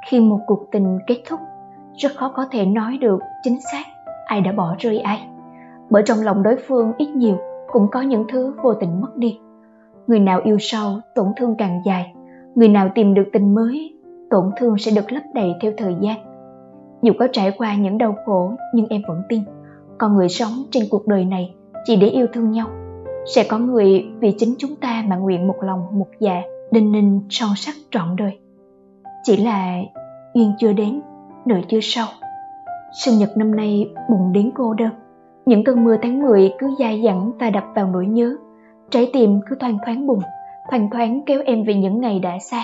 Khi một cuộc tình kết thúc, rất khó có thể nói được chính xác ai đã bỏ rơi ai, bởi trong lòng đối phương ít nhiều cũng có những thứ vô tình mất đi. Người nào yêu sâu, tổn thương càng dài; người nào tìm được tình mới, tổn thương sẽ được lấp đầy theo thời gian. Dù có trải qua những đau khổ, nhưng em vẫn tin con người sống trên cuộc đời này chỉ để yêu thương nhau. Sẽ có người vì chính chúng ta mà nguyện một lòng một dạ, đinh ninh son sắt trọn đời. Chỉ là duyên chưa đến, nợ chưa sâu. Sinh nhật năm nay buồn đến cô đơn. Những cơn mưa tháng 10 cứ dai dẳng và đập vào nỗi nhớ. Trái tim cứ thoang thoáng bùng, thoang thoáng kéo em về những ngày đã xa.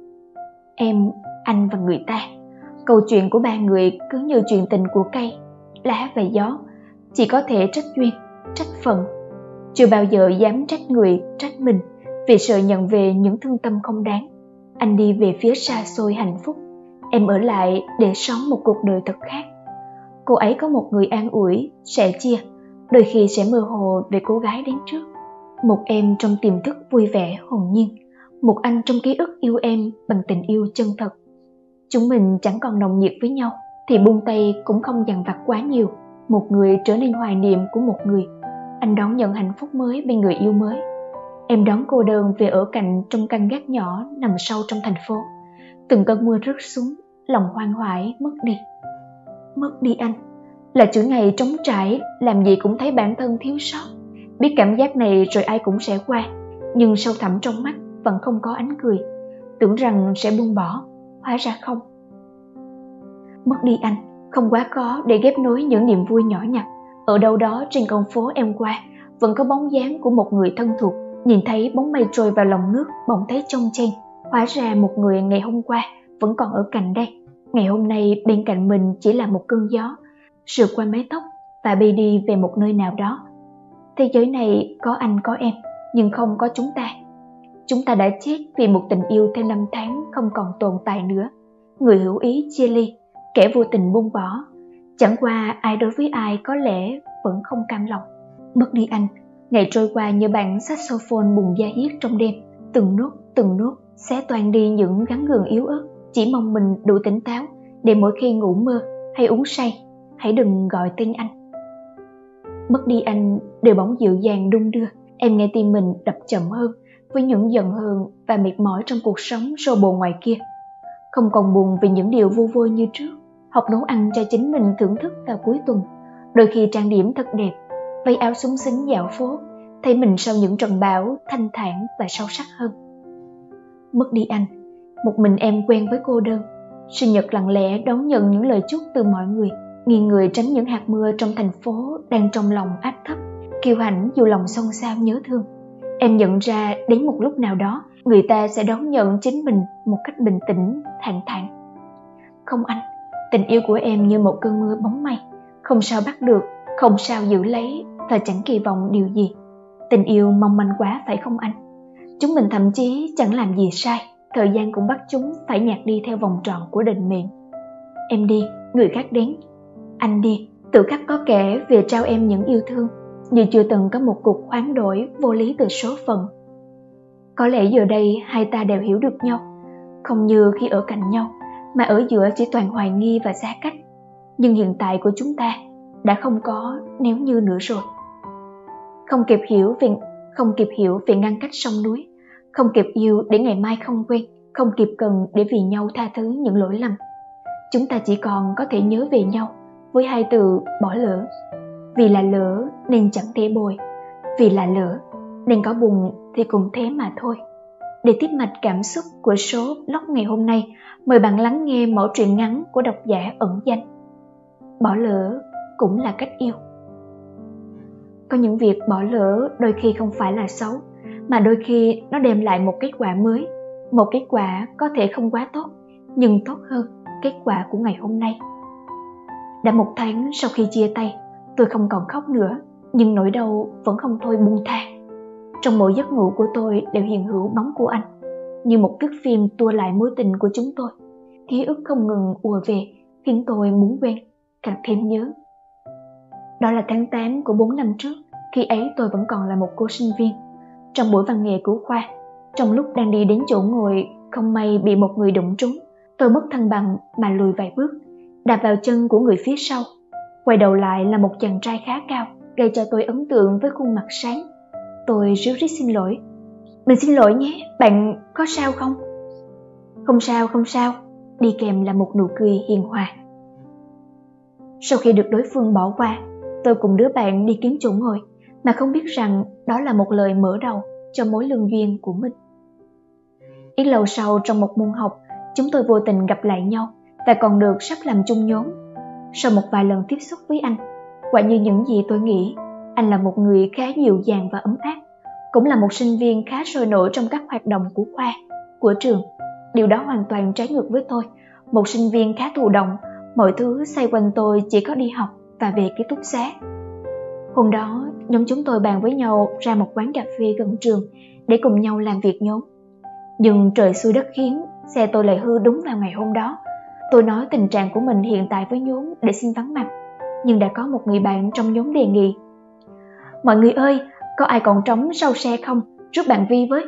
Em, anh và người ta. Câu chuyện của ba người cứ như chuyện tình của cây, lá và gió. Chỉ có thể trách duyên, trách phận. Chưa bao giờ dám trách người, trách mình, vì sợ nhận về những thương tâm không đáng. Anh đi về phía xa xôi hạnh phúc, em ở lại để sống một cuộc đời thật khác. Cô ấy có một người an ủi, sẻ chia, đôi khi sẽ mơ hồ về cô gái đến trước. Một em trong tiềm thức vui vẻ, hồn nhiên. Một anh trong ký ức yêu em bằng tình yêu chân thật. Chúng mình chẳng còn nồng nhiệt với nhau, thì buông tay cũng không dằn vặt quá nhiều. Một người trở nên hoài niệm của một người. Anh đón nhận hạnh phúc mới bên người yêu mới. Em đón cô đơn về ở cạnh trong căn gác nhỏ nằm sâu trong thành phố. Từng cơn mưa rớt xuống, lòng hoang hoải mất đi. Mất đi anh là chuỗi ngày trống trải, làm gì cũng thấy bản thân thiếu sót. Biết cảm giác này rồi ai cũng sẽ qua, nhưng sâu thẳm trong mắt vẫn không có ánh cười. Tưởng rằng sẽ buông bỏ, hóa ra không. Mất đi anh không quá khó để ghép nối những niềm vui nhỏ nhặt. Ở đâu đó trên con phố em qua, vẫn có bóng dáng của một người thân thuộc. Nhìn thấy bóng mây trôi vào lòng nước, bỗng thấy trông chen. Hóa ra một người ngày hôm qua vẫn còn ở cạnh đây. Ngày hôm nay bên cạnh mình chỉ là một cơn gió, sượt qua mái tóc và bay đi về một nơi nào đó. Thế giới này có anh có em, nhưng không có chúng ta. Chúng ta đã chết vì một tình yêu theo năm tháng không còn tồn tại nữa. Người hữu ý chia ly, kẻ vô tình buông bỏ. Chẳng qua ai đối với ai có lẽ vẫn không cam lòng. Mất đi anh, ngày trôi qua như bản saxophone bùng da diết trong đêm. Từng nốt xé toan đi những gắn gượng yếu ớt. Chỉ mong mình đủ tỉnh táo để mỗi khi ngủ mơ hay uống say, hãy đừng gọi tên anh. Mất đi anh, đời bóng dịu dàng đung đưa. Em nghe tim mình đập chậm hơn, với những giận hờn và mệt mỏi trong cuộc sống xô bồ ngoài kia. Không còn buồn vì những điều vu vơ như trước. Học nấu ăn cho chính mình thưởng thức vào cuối tuần. Đôi khi trang điểm thật đẹp, váy áo súng xính dạo phố, thấy mình sau những trận bão thanh thản và sâu sắc hơn. Mất đi anh, một mình em quen với cô đơn. Sinh nhật lặng lẽ đón nhận những lời chúc từ mọi người, nghiêng người tránh những hạt mưa trong thành phố đang trong lòng áp thấp, kiêu hãnh dù lòng xôn xao nhớ thương. Em nhận ra đến một lúc nào đó, người ta sẽ đón nhận chính mình một cách bình tĩnh, thản thản. Không anh, tình yêu của em như một cơn mưa bóng mây, không sao bắt được, không sao giữ lấy và chẳng kỳ vọng điều gì. Tình yêu mong manh quá phải không anh? Chúng mình thậm chí chẳng làm gì sai, thời gian cũng bắt chúng phải nhạt đi theo vòng tròn của định mệnh. Em đi, người khác đến. Anh đi, tự khắc có kẻ về trao em những yêu thương, như chưa từng có một cuộc hoán đổi vô lý từ số phận. Có lẽ giờ đây hai ta đều hiểu được nhau, không như khi ở cạnh nhau, mà ở giữa chỉ toàn hoài nghi và xa cách. Nhưng hiện tại của chúng ta đã không có nếu như nữa rồi. Không kịp hiểu về ngăn cách sông núi, không kịp yêu để ngày mai không quên, không kịp cần để vì nhau tha thứ những lỗi lầm. Chúng ta chỉ còn có thể nhớ về nhau với hai từ bỏ lỡ. Vì là lỡ nên chẳng thể bồi, vì là lỡ nên có buồn thì cũng thế mà thôi. Để tiếp mạch cảm xúc của số blog ngày hôm nay, mời bạn lắng nghe mẫu truyện ngắn của độc giả ẩn danh. Bỏ lỡ cũng là cách yêu. Có những việc bỏ lỡ đôi khi không phải là xấu, mà đôi khi nó đem lại một kết quả mới. Một kết quả có thể không quá tốt, nhưng tốt hơn kết quả của ngày hôm nay. Đã 1 tháng sau khi chia tay, tôi không còn khóc nữa, nhưng nỗi đau vẫn không thôi buông tha. Trong mỗi giấc ngủ của tôi đều hiện hữu bóng của anh, như một thước phim tua lại mối tình của chúng tôi. Ký ức không ngừng ùa về, khiến tôi muốn quên, càng thêm nhớ. Đó là tháng 8 của 4 năm trước, khi ấy tôi vẫn còn là một cô sinh viên. Trong buổi văn nghệ của khoa, trong lúc đang đi đến chỗ ngồi, không may bị một người đụng trúng. Tôi mất thăng bằng mà lùi vài bước, đạp vào chân của người phía sau. Quay đầu lại là một chàng trai khá cao, gây cho tôi ấn tượng với khuôn mặt sáng. Tôi ríu rít xin lỗi. Mình xin lỗi nhé, bạn có sao không? Không sao, không sao, đi kèm là một nụ cười hiền hòa. Sau khi được đối phương bỏ qua, tôi cùng đứa bạn đi kiếm chỗ ngồi, mà không biết rằng đó là một lời mở đầu cho mối lương duyên của mình. Ít lâu sau, trong một môn học, chúng tôi vô tình gặp lại nhau và còn được sắp làm chung nhóm. Sau một vài lần tiếp xúc với anh, quả như những gì tôi nghĩ, anh là một người khá dịu dàng và ấm áp, cũng là một sinh viên khá sôi nổi trong các hoạt động của khoa, của trường. Điều đó hoàn toàn trái ngược với tôi, một sinh viên khá thụ động, mọi thứ xoay quanh tôi chỉ có đi học và về ký túc xá. Hôm đó, nhóm chúng tôi bàn với nhau ra một quán cà phê gần trường để cùng nhau làm việc nhóm. Nhưng trời xui đất khiến, xe tôi lại hư đúng vào ngày hôm đó. Tôi nói tình trạng của mình hiện tại với nhóm để xin vắng mặt, nhưng đã có một người bạn trong nhóm đề nghị: mọi người ơi, có ai còn trống sau xe không? Rước bạn Vi với.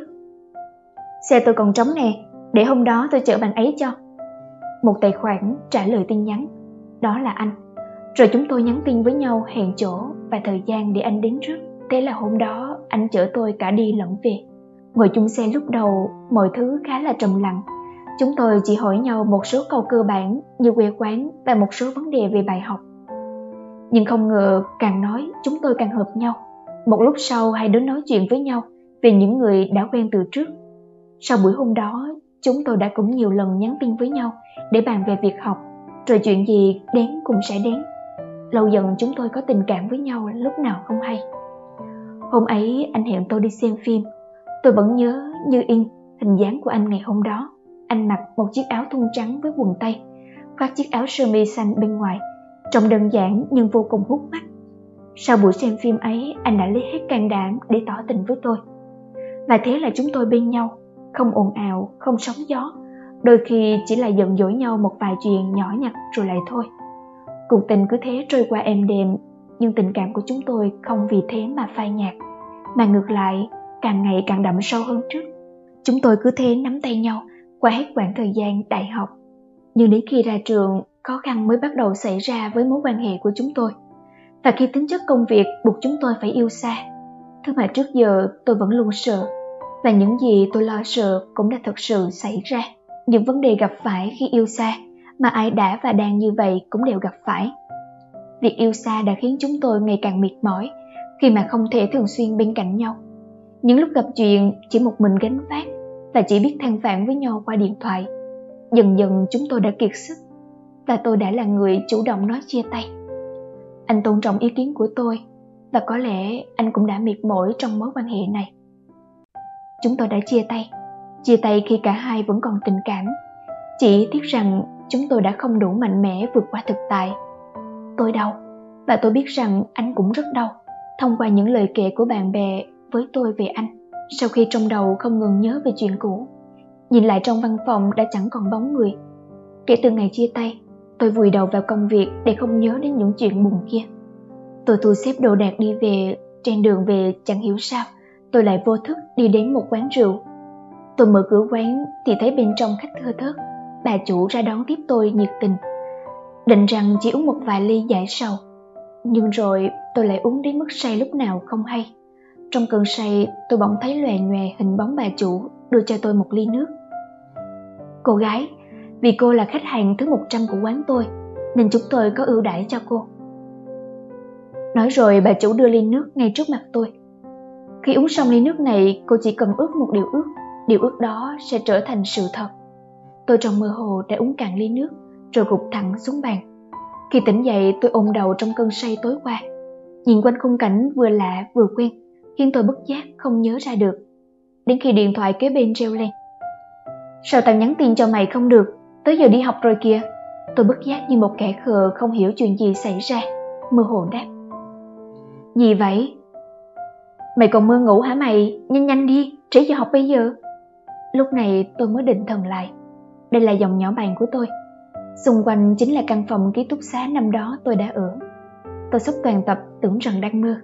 Xe tôi còn trống nè, để hôm đó tôi chở bạn ấy cho. Một tài khoản trả lời tin nhắn, đó là anh. Rồi chúng tôi nhắn tin với nhau hẹn chỗ và thời gian để anh đến trước. Thế là hôm đó anh chở tôi cả đi lẫn về. Ngồi chung xe lúc đầu, mọi thứ khá là trầm lặng. Chúng tôi chỉ hỏi nhau một số câu cơ bản như quê quán và một số vấn đề về bài học. Nhưng không ngờ càng nói chúng tôi càng hợp nhau. Một lúc sau hai đứa nói chuyện với nhau về những người đã quen từ trước. Sau buổi hôm đó, chúng tôi đã cũng nhiều lần nhắn tin với nhau để bàn về việc học, rồi chuyện gì đến cũng sẽ đến. Lâu dần chúng tôi có tình cảm với nhau lúc nào không hay. Hôm ấy anh hẹn tôi đi xem phim. Tôi vẫn nhớ như in hình dáng của anh ngày hôm đó. Anh mặc một chiếc áo thun trắng với quần tây, khoác chiếc áo sơ mi xanh bên ngoài, trông đơn giản nhưng vô cùng hút mắt. Sau buổi xem phim ấy, anh đã lấy hết can đảm để tỏ tình với tôi. Và thế là chúng tôi bên nhau, không ồn ào, không sóng gió. Đôi khi chỉ là giận dỗi nhau một vài chuyện nhỏ nhặt rồi lại thôi. Cuộc tình cứ thế trôi qua êm đềm, nhưng tình cảm của chúng tôi không vì thế mà phai nhạt, mà ngược lại càng ngày càng đậm sâu hơn trước. Chúng tôi cứ thế nắm tay nhau qua hết quãng thời gian đại học. Nhưng đến khi ra trường, khó khăn mới bắt đầu xảy ra với mối quan hệ của chúng tôi. Và khi tính chất công việc buộc chúng tôi phải yêu xa, thứ mà trước giờ tôi vẫn luôn sợ, và những gì tôi lo sợ cũng đã thực sự xảy ra. Những vấn đề gặp phải khi yêu xa mà ai đã và đang như vậy cũng đều gặp phải. Việc yêu xa đã khiến chúng tôi ngày càng mệt mỏi khi mà không thể thường xuyên bên cạnh nhau. Những lúc gặp chuyện chỉ một mình gánh vác và chỉ biết than vãn với nhau qua điện thoại. Dần dần chúng tôi đã kiệt sức và tôi đã là người chủ động nói chia tay. Anh tôn trọng ý kiến của tôi và có lẽ anh cũng đã mệt mỏi trong mối quan hệ này. Chúng tôi đã chia tay khi cả hai vẫn còn tình cảm. Chỉ tiếc rằng chúng tôi đã không đủ mạnh mẽ vượt qua thực tại. Tôi đau và tôi biết rằng anh cũng rất đau thông qua những lời kể của bạn bè với tôi về anh. Sau khi trong đầu không ngừng nhớ về chuyện cũ, nhìn lại trong văn phòng đã chẳng còn bóng người. Kể từ ngày chia tay, tôi vùi đầu vào công việc để không nhớ đến những chuyện buồn kia. Tôi thu xếp đồ đạc đi về. Trên đường về chẳng hiểu sao tôi lại vô thức đi đến một quán rượu. Tôi mở cửa quán thì thấy bên trong khách thưa thớt. Bà chủ ra đón tiếp tôi nhiệt tình, định rằng chỉ uống một vài ly giải sầu. Nhưng rồi tôi lại uống đến mức say lúc nào không hay. Trong cơn say, tôi bỗng thấy lòe nhoè hình bóng bà chủ đưa cho tôi một ly nước. Cô gái, vì cô là khách hàng thứ 100 của quán tôi, nên chúng tôi có ưu đãi cho cô. Nói rồi bà chủ đưa ly nước ngay trước mặt tôi. Khi uống xong ly nước này, cô chỉ cần ước một điều ước đó sẽ trở thành sự thật. Tôi trong mơ hồ đã uống cạn ly nước, rồi gục thẳng xuống bàn. Khi tỉnh dậy, tôi ôm đầu trong cơn say tối qua. Nhìn quanh khung cảnh vừa lạ vừa quen, khiến tôi bất giác không nhớ ra được. Đến khi điện thoại kế bên reo lên. Sao tao nhắn tin cho mày không được? Tới giờ đi học rồi kìa. Tôi bất giác như một kẻ khờ không hiểu chuyện gì xảy ra, mơ hồ đáp. Gì vậy? Mày còn mơ ngủ hả mày? Nhanh nhanh đi, trễ giờ học bây giờ. Lúc này tôi mới định thần lại. Đây là dòng nhỏ bạn của tôi. Xung quanh chính là căn phòng ký túc xá năm đó tôi đã ở. Tôi sốc toàn tập tưởng rằng đang mơ.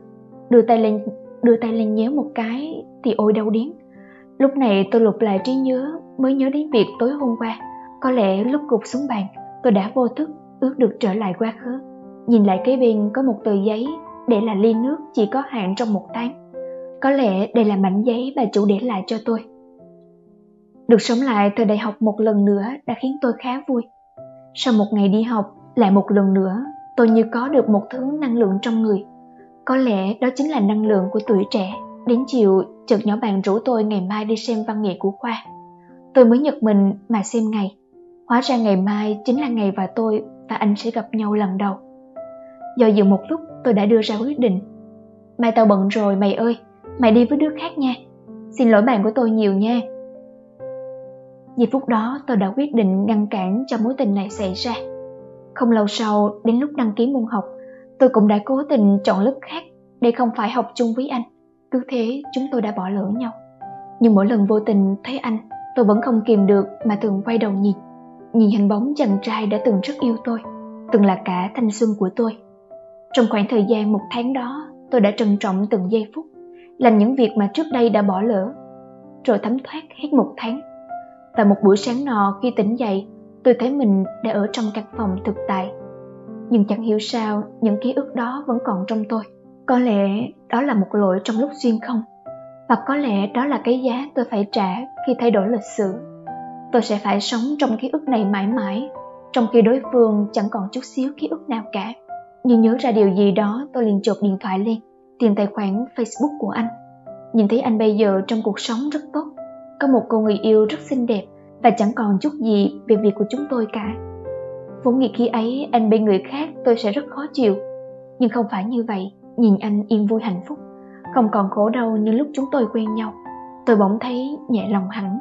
Đưa tay lên nhéo một cái thì ôi đau điếng. Lúc này tôi lục lại trí nhớ mới nhớ đến việc tối hôm qua Có lẽ lúc gục xuống bàn, tôi đã vô thức ước được trở lại quá khứ. Nhìn lại kế bên có một tờ giấy để là ly nước chỉ có hạn trong 1 tháng. Có lẽ đây là mảnh giấy bà chủ để lại cho tôi. Được sống lại thời đại học một lần nữa đã khiến tôi khá vui. Sau một ngày đi học, lại một lần nữa, tôi như có được một thứ năng lượng trong người. Có lẽ đó chính là năng lượng của tuổi trẻ. Đến chiều, chợt nhỏ bạn rủ tôi ngày mai đi xem văn nghệ của khoa. Tôi mới giật mình mà xem ngày. Hóa ra ngày mai chính là ngày tôi và anh sẽ gặp nhau lần đầu. Do dự một lúc, tôi đã đưa ra quyết định. Mai tao bận rồi mày ơi, mày đi với đứa khác nha. Xin lỗi bạn của tôi nhiều nha. Giây phút đó tôi đã quyết định ngăn cản cho mối tình này xảy ra. Không lâu sau, đến lúc đăng ký môn học, tôi cũng đã cố tình chọn lớp khác để không phải học chung với anh. Cứ thế chúng tôi đã bỏ lỡ nhau. Nhưng mỗi lần vô tình thấy anh, tôi vẫn không kìm được mà thường quay đầu nhìn hình bóng chàng trai đã từng rất yêu tôi, từng là cả thanh xuân của tôi. Trong khoảng thời gian 1 tháng đó, tôi đã trân trọng từng giây phút, làm những việc mà trước đây đã bỏ lỡ. Rồi thấm thoát hết 1 tháng. Và một buổi sáng nọ khi tỉnh dậy, tôi thấy mình đã ở trong căn phòng thực tại. Nhưng chẳng hiểu sao những ký ức đó vẫn còn trong tôi. Có lẽ đó là một lỗi trong lúc xuyên không, hoặc có lẽ đó là cái giá tôi phải trả khi thay đổi lịch sử. Tôi sẽ phải sống trong ký ức này mãi mãi, trong khi đối phương chẳng còn chút xíu ký ức nào cả. Nhưng nhớ ra điều gì đó, tôi liền chộp điện thoại lên, tìm tài khoản Facebook của anh. Nhìn thấy anh bây giờ trong cuộc sống rất tốt, có một cô người yêu rất xinh đẹp và chẳng còn chút gì về việc của chúng tôi cả. Vốn nghĩ khi ấy anh bên người khác tôi sẽ rất khó chịu, nhưng không phải như vậy. Nhìn anh yên vui hạnh phúc, không còn khổ đau như lúc chúng tôi quen nhau, tôi bỗng thấy nhẹ lòng hẳn.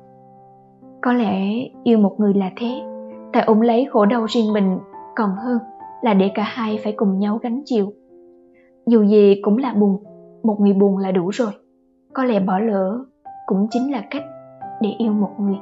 Có lẽ yêu một người là thế, ta ôm lấy khổ đau riêng mình còn hơn là để cả hai phải cùng nhau gánh chịu. Dù gì cũng là buồn, một người buồn là đủ rồi. Có lẽ bỏ lỡ cũng chính là cách để yêu một người.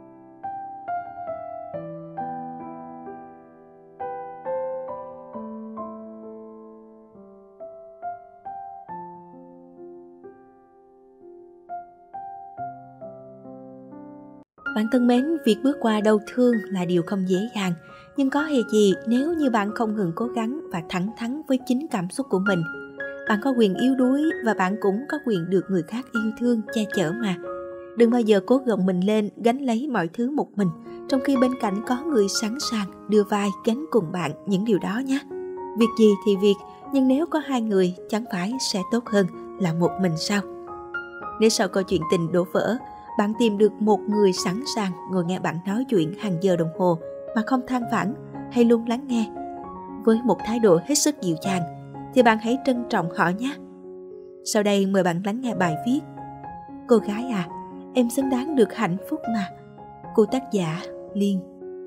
Bạn thân mến, việc bước qua đau thương là điều không dễ dàng, nhưng có hề gì nếu như bạn không ngừng cố gắng và thẳng thắn với chính cảm xúc của mình. Bạn có quyền yếu đuối và bạn cũng có quyền được người khác yêu thương, che chở mà. Đừng bao giờ cố gồng mình lên, gánh lấy mọi thứ một mình, trong khi bên cạnh có người sẵn sàng đưa vai gánh cùng bạn những điều đó nhé. Việc gì thì việc, nhưng nếu có 2 người chẳng phải sẽ tốt hơn là một mình sao? Nếu sau câu chuyện tình đổ vỡ, bạn tìm được một người sẵn sàng ngồi nghe bạn nói chuyện hàng giờ đồng hồ mà không than vãn hay luôn lắng nghe với một thái độ hết sức dịu dàng, thì bạn hãy trân trọng họ nhé. Sau đây mời bạn lắng nghe bài viết Cô gái à, em xứng đáng được hạnh phúc mà, của tác giả Liên.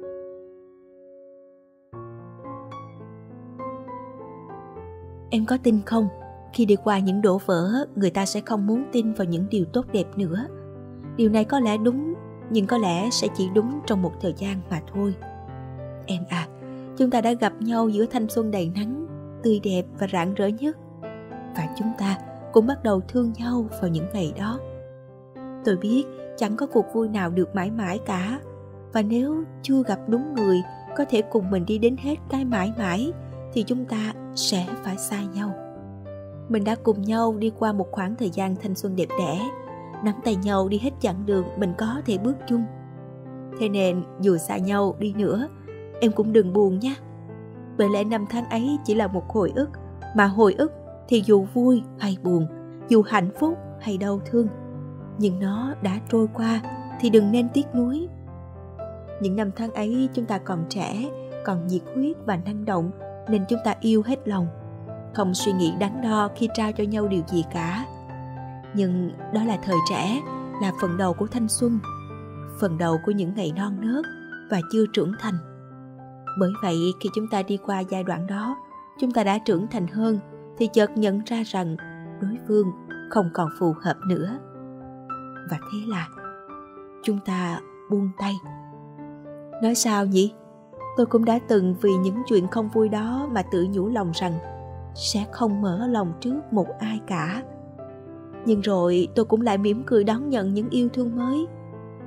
Em có tin không? Khi đi qua những đổ vỡ, người ta sẽ không muốn tin vào những điều tốt đẹp nữa. Điều này có lẽ đúng, nhưng có lẽ sẽ chỉ đúng trong một thời gian mà thôi. Em à, chúng ta đã gặp nhau giữa thanh xuân đầy nắng, tươi đẹp và rạng rỡ nhất. Và chúng ta cũng bắt đầu thương nhau vào những ngày đó. Tôi biết chẳng có cuộc vui nào được mãi mãi cả. Và nếu chưa gặp đúng người có thể cùng mình đi đến hết cái mãi mãi, thì chúng ta sẽ phải xa nhau. Mình đã cùng nhau đi qua một khoảng thời gian thanh xuân đẹp đẽ, nắm tay nhau đi hết chặng đường mình có thể bước chung. Thế nên dù xa nhau đi nữa, em cũng đừng buồn nhé. Bởi lẽ 5 tháng ấy chỉ là một hồi ức, mà hồi ức thì dù vui hay buồn, dù hạnh phúc hay đau thương, nhưng nó đã trôi qua thì đừng nên tiếc nuối. Những 5 tháng ấy chúng ta còn trẻ, còn nhiệt huyết và năng động, nên chúng ta yêu hết lòng, không suy nghĩ đắn đo khi trao cho nhau điều gì cả. Nhưng đó là thời trẻ, là phần đầu của thanh xuân, phần đầu của những ngày non nớt và chưa trưởng thành. Bởi vậy khi chúng ta đi qua giai đoạn đó, chúng ta đã trưởng thành hơn, thì chợt nhận ra rằng đối phương không còn phù hợp nữa. Và thế là chúng ta buông tay. Nói sao nhỉ? Tôi cũng đã từng vì những chuyện không vui đó mà tự nhủ lòng rằng sẽ không mở lòng trước một ai cả. Nhưng rồi tôi cũng lại mỉm cười đón nhận những yêu thương mới.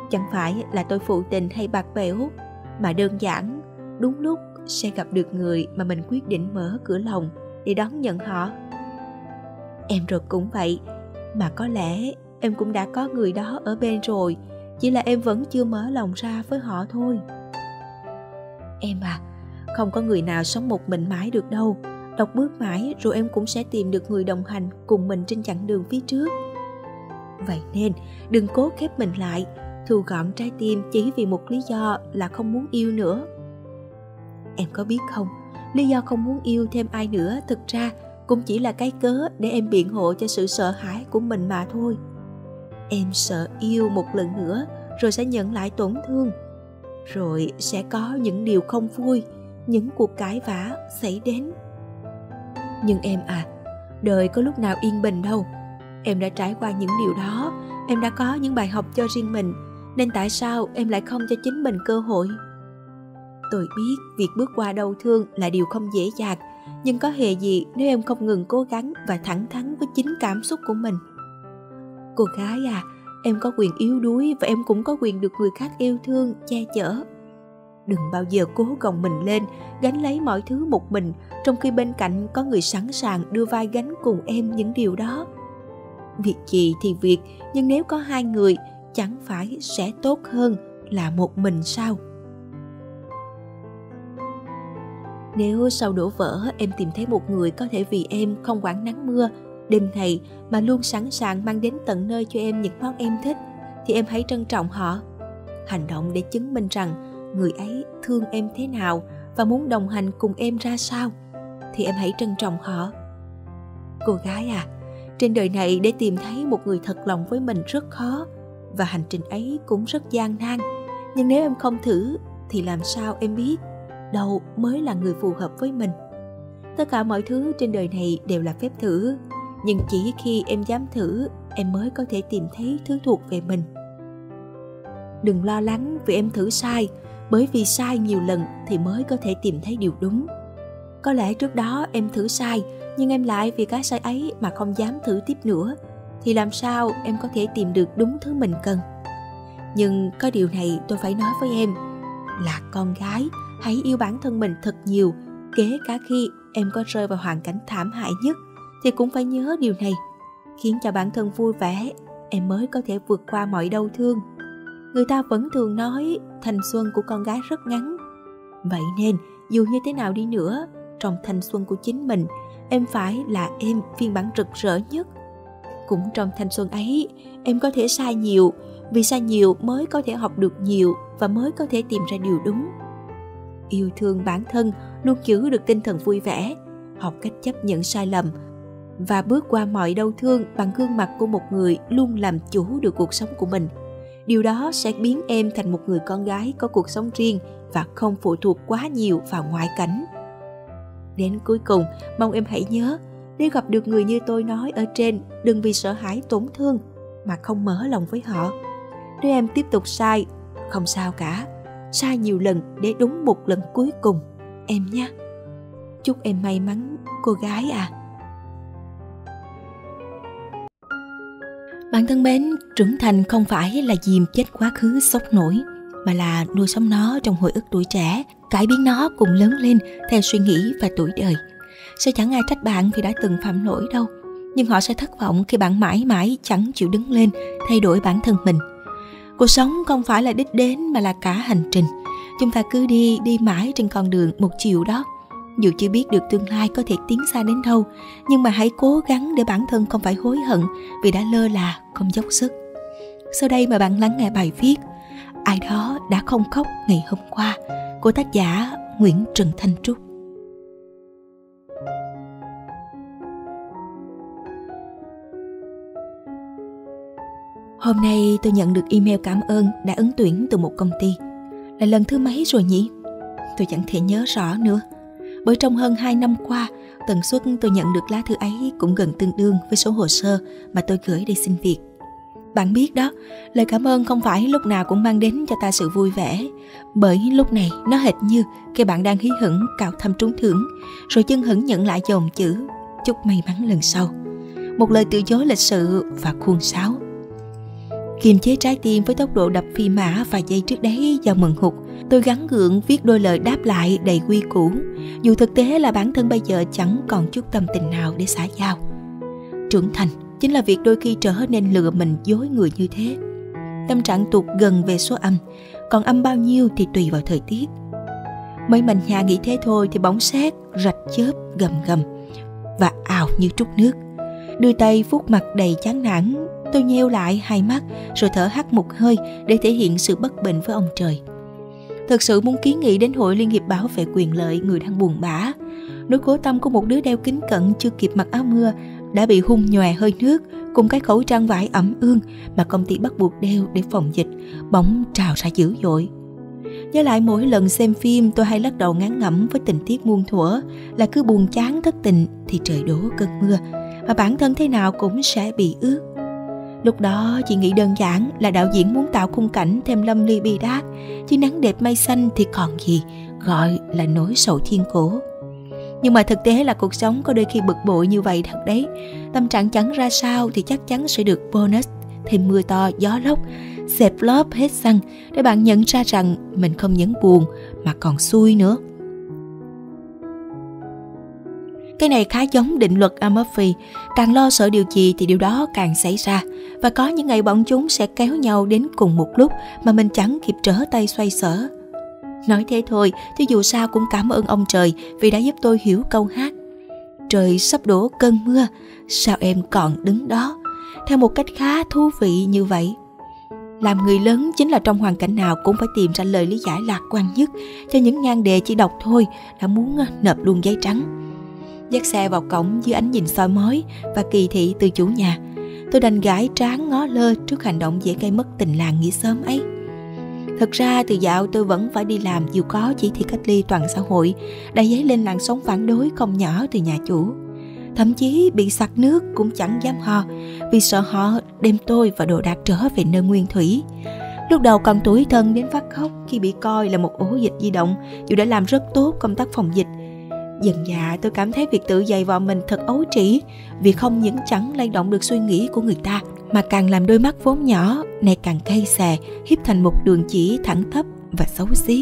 Chẳng phải là tôi phụ tình hay bạc bẽo, mà đơn giản đúng lúc sẽ gặp được người mà mình quyết định mở cửa lòng để đón nhận họ. Em rồi cũng vậy, mà có lẽ em cũng đã có người đó ở bên rồi, chỉ là em vẫn chưa mở lòng ra với họ thôi. Em à, không có người nào sống một mình mãi được đâu. Đọc bước mãi rồi em cũng sẽ tìm được người đồng hành cùng mình trên chặng đường phía trước. Vậy nên đừng cố khép mình lại, thu gọn trái tim chỉ vì một lý do là không muốn yêu nữa. Em có biết không, lý do không muốn yêu thêm ai nữa thực ra cũng chỉ là cái cớ để em biện hộ cho sự sợ hãi của mình mà thôi. Em sợ yêu một lần nữa rồi sẽ nhận lại tổn thương, rồi sẽ có những điều không vui, những cuộc cãi vã xảy đến. Nhưng em à, đời có lúc nào yên bình đâu. Em đã trải qua những điều đó, em đã có những bài học cho riêng mình, nên tại sao em lại không cho chính mình cơ hội? Tôi biết việc bước qua đau thương là điều không dễ dàng, nhưng có hề gì nếu em không ngừng cố gắng và thẳng thắn với chính cảm xúc của mình. Cô gái à, em có quyền yếu đuối và em cũng có quyền được người khác yêu thương, che chở. Đừng bao giờ cố gồng mình lên, gánh lấy mọi thứ một mình, trong khi bên cạnh có người sẵn sàng đưa vai gánh cùng em những điều đó. Việc gì thì việc, nhưng nếu có hai người, chẳng phải sẽ tốt hơn là một mình sao? Nếu sau đổ vỡ em tìm thấy một người có thể vì em không quản nắng mưa, đêm ngày mà luôn sẵn sàng mang đến tận nơi cho em những món em thích, thì em hãy trân trọng họ. Hành động để chứng minh rằng người ấy thương em thế nào và muốn đồng hành cùng em ra sao, thì em hãy trân trọng họ. Cô gái à, trên đời này để tìm thấy một người thật lòng với mình rất khó, và hành trình ấy cũng rất gian nan. Nhưng nếu em không thử thì làm sao em biết đâu mới là người phù hợp với mình? Tất cả mọi thứ trên đời này đều là phép thử, nhưng chỉ khi em dám thử, em mới có thể tìm thấy thứ thuộc về mình. Đừng lo lắng vì em thử sai, bởi vì sai nhiều lần thì mới có thể tìm thấy điều đúng. Có lẽ trước đó em thử sai, nhưng em lại vì cái sai ấy mà không dám thử tiếp nữa, thì làm sao em có thể tìm được đúng thứ mình cần? Nhưng có điều này tôi phải nói với em, là con gái, hãy yêu bản thân mình thật nhiều, kể cả khi em có rơi vào hoàn cảnh thảm hại nhất, thì cũng phải nhớ điều này. Khiến cho bản thân vui vẻ, em mới có thể vượt qua mọi đau thương. Người ta vẫn thường nói thanh xuân của con gái rất ngắn. Vậy nên dù như thế nào đi nữa, trong thanh xuân của chính mình, em phải là em phiên bản rực rỡ nhất. Cũng trong thanh xuân ấy, em có thể sai nhiều, vì sai nhiều mới có thể học được nhiều và mới có thể tìm ra điều đúng. Yêu thương bản thân, luôn giữ được tinh thần vui vẻ, học cách chấp nhận sai lầm và bước qua mọi đau thương bằng gương mặt của một người luôn làm chủ được cuộc sống của mình. Điều đó sẽ biến em thành một người con gái có cuộc sống riêng và không phụ thuộc quá nhiều vào ngoại cảnh. Đến cuối cùng, mong em hãy nhớ, nếu gặp được người như tôi nói ở trên, đừng vì sợ hãi tổn thương mà không mở lòng với họ. Nếu em tiếp tục sai, không sao cả. Sai nhiều lần để đúng một lần cuối cùng, em nhé. Chúc em may mắn, cô gái à. Bạn thân mến, trưởng thành không phải là dìm chết quá khứ sốc nổi, mà là nuôi sống nó trong hồi ức tuổi trẻ, cải biến nó cùng lớn lên theo suy nghĩ và tuổi đời. Sẽ chẳng ai trách bạn vì đã từng phạm lỗi đâu, nhưng họ sẽ thất vọng khi bạn mãi mãi chẳng chịu đứng lên, thay đổi bản thân mình. Cuộc sống không phải là đích đến mà là cả hành trình. Chúng ta cứ đi mãi trên con đường một chiều đó. Dù chưa biết được tương lai có thể tiến xa đến đâu, nhưng mà hãy cố gắng để bản thân không phải hối hận vì đã lơ là, không dốc sức. Sau đây mời bạn lắng nghe bài viết Ai đó đã không khóc ngày hôm qua của tác giả Nguyễn Trần Thanh Trúc. Hôm nay tôi nhận được email cảm ơn đã ứng tuyển từ một công ty. Là lần thứ mấy rồi nhỉ? Tôi chẳng thể nhớ rõ nữa. Bởi trong hơn 2 năm qua, tần suất tôi nhận được lá thư ấy cũng gần tương đương với số hồ sơ mà tôi gửi đi xin việc. Bạn biết đó, lời cảm ơn không phải lúc nào cũng mang đến cho ta sự vui vẻ. Bởi lúc này nó hệt như khi bạn đang hí hửng cào thăm trúng thưởng, rồi chân hững nhận lại dòng chữ chúc may mắn lần sau. Một lời từ chối lịch sự và khuôn sáo. Kiềm chế trái tim với tốc độ đập phi mã vài giây trước đấy do mừng hụt, tôi gắng gượng viết đôi lời đáp lại đầy quy củ, dù thực tế là bản thân bây giờ chẳng còn chút tâm tình nào để xã giao. Trưởng thành chính là việc đôi khi trở nên lừa mình dối người như thế. Tâm trạng tụt gần về số âm, còn âm bao nhiêu thì tùy vào thời tiết. Mấy mình nhà nghĩ thế thôi thì bỗng sét, rạch chớp, gầm gầm và ào như trút nước. Đưa tay vuốt mặt đầy chán nản, tôi nheo lại hai mắt rồi thở hắt một hơi để thể hiện sự bất bình với ông trời. Thực sự muốn kiến nghị đến Hội Liên hiệp bảo vệ quyền lợi người đang buồn bã. Nỗi khổ tâm của một đứa đeo kính cận chưa kịp mặc áo mưa đã bị hun nhòe hơi nước cùng cái khẩu trang vải ẩm ương mà công ty bắt buộc đeo để phòng dịch bỗng trào ra dữ dội. Nhớ lại mỗi lần xem phim, tôi hay lắc đầu ngán ngẩm với tình tiết muôn thuở là cứ buồn chán thất tình thì trời đổ cơn mưa, mà bản thân thế nào cũng sẽ bị ướt. Lúc đó chỉ nghĩ đơn giản là đạo diễn muốn tạo khung cảnh thêm lâm ly bi đát, chứ nắng đẹp mây xanh thì còn gì gọi là nỗi sầu thiên cổ. Nhưng mà thực tế là cuộc sống có đôi khi bực bội như vậy thật đấy. Tâm trạng chẳng ra sao thì chắc chắn sẽ được bonus thêm mưa to, gió lốc, xẹp lốp hết xăng để bạn nhận ra rằng mình không những buồn mà còn xui nữa. Cái này khá giống định luật Murphy, càng lo sợ điều gì thì điều đó càng xảy ra, và có những ngày bọn chúng sẽ kéo nhau đến cùng một lúc mà mình chẳng kịp trở tay xoay sở. Nói thế thôi, chứ dù sao cũng cảm ơn ông trời vì đã giúp tôi hiểu câu hát trời sắp đổ cơn mưa, sao em còn đứng đó, theo một cách khá thú vị như vậy. Làm người lớn chính là trong hoàn cảnh nào cũng phải tìm ra lời lý giải lạc quan nhất cho những nhan đề chỉ đọc thôi đã muốn nộp luôn giấy trắng. Dắt xe vào cổng dưới ánh nhìn soi mói và kỳ thị từ chủ nhà, tôi đành gãi trán ngó lơ trước hành động dễ gây mất tình làng nghĩa xóm ấy. Thật ra từ dạo tôi vẫn phải đi làm dù có chỉ thị cách ly toàn xã hội, đã dấy lên làn sóng phản đối không nhỏ từ nhà chủ. Thậm chí bị sặc nước cũng chẳng dám ho, vì sợ họ đem tôi và đồ đạc trở về nơi nguyên thủy. Lúc đầu còn tủi thân đến phát khóc khi bị coi là một ổ dịch di động, dù đã làm rất tốt công tác phòng dịch. Dần dà tôi cảm thấy việc tự dày vò mình thật ấu trĩ, vì không những chẳng lay động được suy nghĩ của người ta, mà càng làm đôi mắt vốn nhỏ này càng cay xè, hiếp thành một đường chỉ thẳng thấp và xấu xí.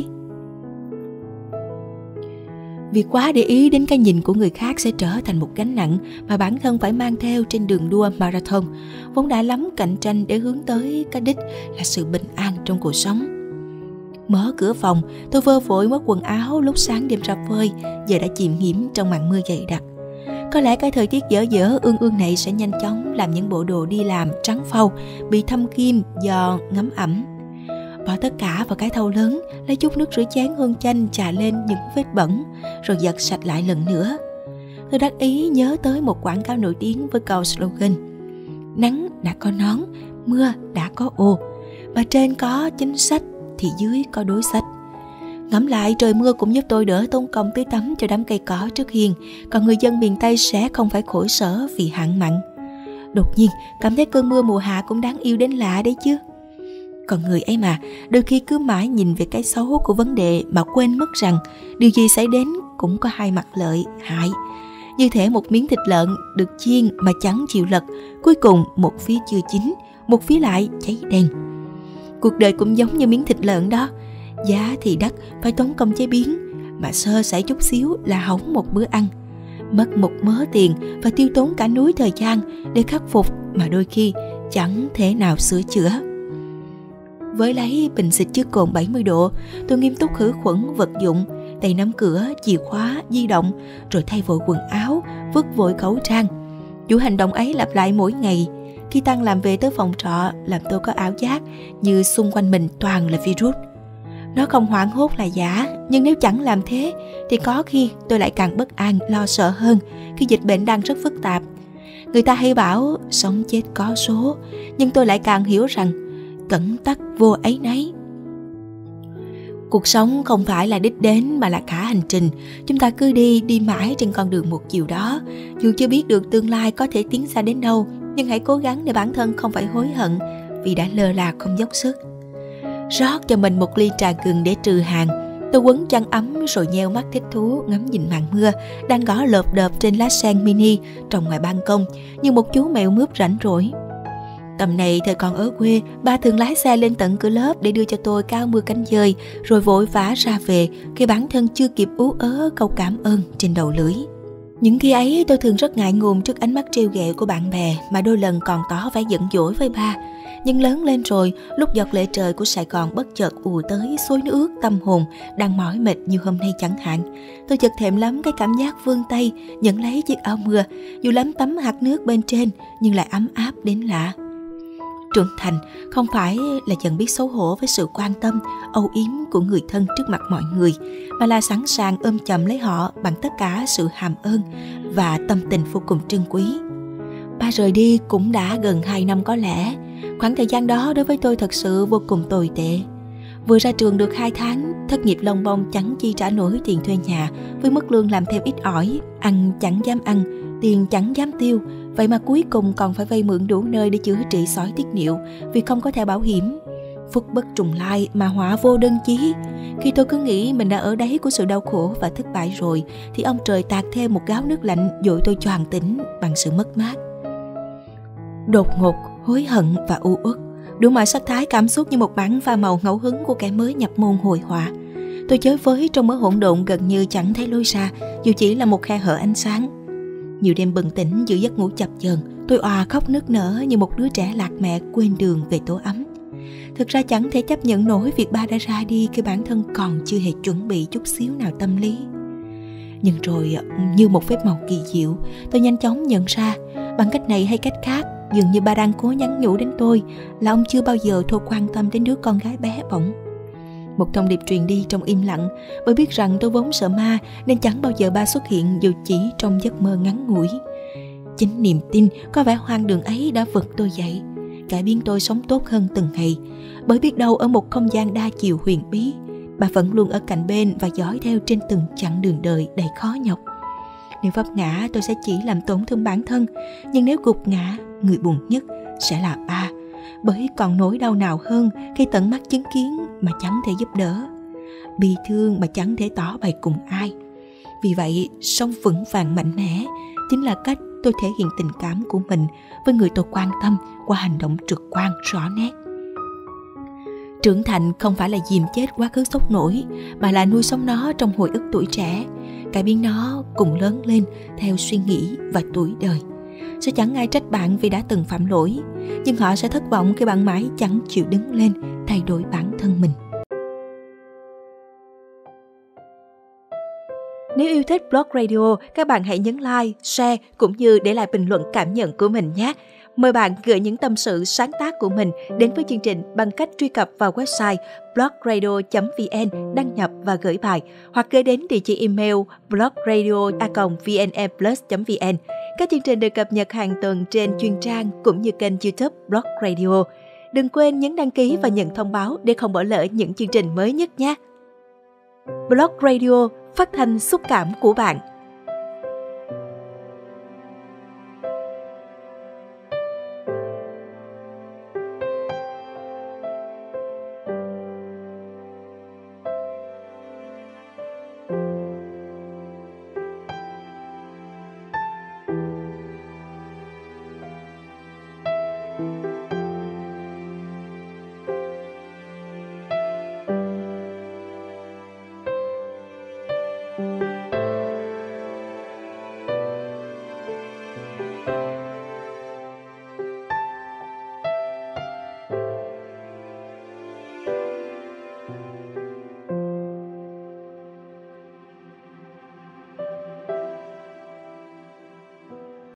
Việc quá để ý đến cái nhìn của người khác sẽ trở thành một gánh nặng mà bản thân phải mang theo trên đường đua marathon, vốn đã lắm cạnh tranh để hướng tới cái đích là sự bình an trong cuộc sống. Mở cửa phòng, tôi vơ vội mất quần áo lúc sáng đêm ra phơi, giờ đã chìm hiểm trong màn mưa dày đặc. Có lẽ cái thời tiết dở dở ương ương này sẽ nhanh chóng làm những bộ đồ đi làm trắng phau, bị thâm kim do ngấm ẩm. Bỏ tất cả vào cái thau lớn, lấy chút nước rửa chén hương chanh chà lên những vết bẩn, rồi giặt sạch lại lần nữa. Tôi đắc ý nhớ tới một quảng cáo nổi tiếng với câu slogan: nắng đã có nón, mưa đã có ô, mà trên có chính sách thì dưới có đối sách. Ngẫm lại, trời mưa cũng giúp tôi đỡ tốn công tưới tắm cho đám cây cỏ trước hiên, còn người dân miền Tây sẽ không phải khổ sở vì hạn mặn. Đột nhiên cảm thấy cơn mưa mùa hạ cũng đáng yêu đến lạ đấy chứ. Còn người ấy mà, đôi khi cứ mãi nhìn về cái xấu của vấn đề mà quên mất rằng điều gì xảy đến cũng có hai mặt lợi, hại. Như thể một miếng thịt lợn được chiên mà chẳng chịu lật, cuối cùng một phía chưa chín, một phía lại cháy đen. Cuộc đời cũng giống như miếng thịt lợn đó, giá thì đắt phải tốn công chế biến, mà sơ sẩy chút xíu là hỏng một bữa ăn. Mất một mớ tiền và tiêu tốn cả núi thời gian để khắc phục mà đôi khi chẳng thể nào sửa chữa. Với lấy bình xịt chứa cồn 70 độ, tôi nghiêm túc khử khuẩn vật dụng, tay nắm cửa, chìa khóa, di động, rồi thay vội quần áo, vứt vội khẩu trang. Chủ hành động ấy lặp lại mỗi ngày. Khi tan làm về tới phòng trọ, làm tôi có ảo giác như xung quanh mình toàn là virus. Nó không hoảng hốt là giả, nhưng nếu chẳng làm thế thì có khi tôi lại càng bất an, lo sợ hơn khi dịch bệnh đang rất phức tạp. Người ta hay bảo sống chết có số, nhưng tôi lại càng hiểu rằng cẩn tắc vô ấy nấy. Cuộc sống không phải là đích đến mà là cả hành trình. Chúng ta cứ đi mãi trên con đường một chiều đó. Dù chưa biết được tương lai có thể tiến xa đến đâu, nhưng hãy cố gắng để bản thân không phải hối hận vì đã lơ là không dốc sức. Rót cho mình một ly trà gừng để trừ hàn. Tôi quấn chăn ấm rồi nheo mắt thích thú ngắm nhìn màn mưa đang gõ lợp đợp trên lá sen mini trồng ngoài ban công như một chú mèo mướp rảnh rỗi. Tầm này thời còn ở quê, ba thường lái xe lên tận cửa lớp để đưa cho tôi cái áo mưa cánh dơi, rồi vội vã ra về khi bản thân chưa kịp ú ớ câu cảm ơn trên đầu lưỡi. Những khi ấy tôi thường rất ngại ngùng trước ánh mắt trêu ghẹo của bạn bè, mà đôi lần còn tỏ vẻ giận dỗi với ba. Nhưng lớn lên rồi, lúc giọt lệ trời của Sài Gòn bất chợt ùa tới xối nước tâm hồn đang mỏi mệt như hôm nay chẳng hạn, tôi chợt thèm lắm cái cảm giác vươn tay nhận lấy chiếc áo mưa, dù lấm tấm hạt nước bên trên nhưng lại ấm áp đến lạ. Trưởng thành không phải là dần biết xấu hổ với sự quan tâm, âu yếm của người thân trước mặt mọi người, mà là sẵn sàng ôm chầm lấy họ bằng tất cả sự hàm ơn và tâm tình vô cùng trân quý. Ba rời đi cũng đã gần 2 năm có lẽ. Khoảng thời gian đó đối với tôi thật sự vô cùng tồi tệ. Vừa ra trường được 2 tháng, thất nghiệp lông bông chẳng chi trả nổi tiền thuê nhà, với mức lương làm thêm ít ỏi, ăn chẳng dám ăn, tiền chẳng dám tiêu. Vậy mà cuối cùng còn phải vay mượn đủ nơi để chữa trị sỏi tiết niệu vì không có thẻ bảo hiểm. Phúc bất trùng lai mà họa vô đơn chí. Khi tôi cứ nghĩ mình đã ở đáy của sự đau khổ và thất bại rồi, thì ông trời tạt thêm một gáo nước lạnh dội tôi choàng tỉnh bằng sự mất mát. Đột ngột, hối hận và u uất, đủ mọi sắc thái cảm xúc như một bản pha màu ngẫu hứng của kẻ mới nhập môn hội họa. Tôi chới với trong mớ hỗn độn gần như chẳng thấy lối ra, dù chỉ là một khe hở ánh sáng. Nhiều đêm bừng tỉnh giữa giấc ngủ chập chờn, tôi òa khóc nức nở như một đứa trẻ lạc mẹ quên đường về tổ ấm. Thực ra chẳng thể chấp nhận nổi việc ba đã ra đi khi bản thân còn chưa hề chuẩn bị chút xíu nào tâm lý. Nhưng rồi như một phép màu kỳ diệu, tôi nhanh chóng nhận ra, bằng cách này hay cách khác, dường như ba đang cố nhắn nhủ đến tôi là ông chưa bao giờ thôi quan tâm đến đứa con gái bé bỏng. Một thông điệp truyền đi trong im lặng, bởi biết rằng tôi vốn sợ ma nên chẳng bao giờ ba xuất hiện dù chỉ trong giấc mơ ngắn ngủi. Chính niềm tin có vẻ hoang đường ấy đã vực tôi dậy, cải biến tôi sống tốt hơn từng ngày. Bởi biết đâu ở một không gian đa chiều huyền bí, bà vẫn luôn ở cạnh bên và dõi theo trên từng chặng đường đời đầy khó nhọc. Nếu vấp ngã tôi sẽ chỉ làm tổn thương bản thân, nhưng nếu gục ngã, người buồn nhất sẽ là ba. Bởi còn nỗi đau nào hơn khi tận mắt chứng kiến mà chẳng thể giúp đỡ, bi thương mà chẳng thể tỏ bày cùng ai. Vì vậy, sống vững vàng mạnh mẽ chính là cách tôi thể hiện tình cảm của mình với người tôi quan tâm qua hành động trực quan rõ nét. Trưởng thành không phải là dìm chết quá khứ sốc nổi, mà là nuôi sống nó trong hồi ức tuổi trẻ, cải biến nó cùng lớn lên theo suy nghĩ và tuổi đời. Sẽ chẳng ai trách bạn vì đã từng phạm lỗi, nhưng họ sẽ thất vọng khi bạn mãi chẳng chịu đứng lên thay đổi bản thân mình. Nếu yêu thích Blog Radio, các bạn hãy nhấn like, share cũng như để lại bình luận cảm nhận của mình nhé. Mời bạn gửi những tâm sự sáng tác của mình đến với chương trình bằng cách truy cập vào website blogradio.vn, đăng nhập và gửi bài, hoặc gửi đến địa chỉ email blogradio@vneplus.vn. Các chương trình được cập nhật hàng tuần trên chuyên trang cũng như kênh YouTube Blog Radio. Đừng quên nhấn đăng ký và nhận thông báo để không bỏ lỡ những chương trình mới nhất nhé. Blog Radio, phát thanh xúc cảm của bạn.